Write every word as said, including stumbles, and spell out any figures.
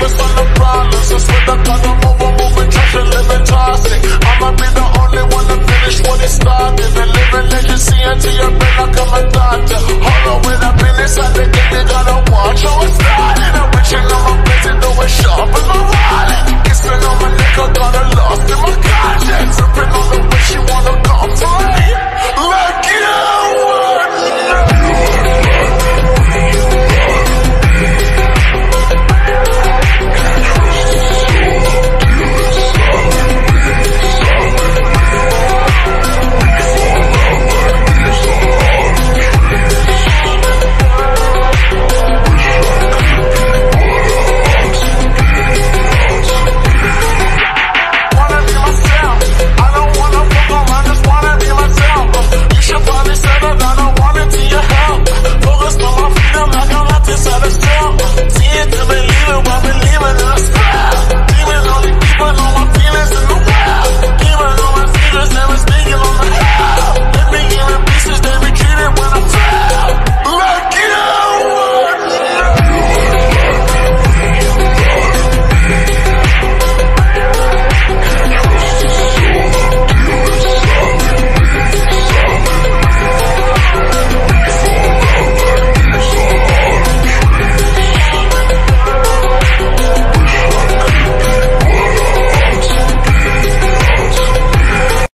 focus on the problems. I swear to God I'm over moving trash and living toxic. I'ma be the only one to finish what it started. And living legacy until your brain like I'm a doctor. Hold on, when I've been inside the game, you gotta watch how it started.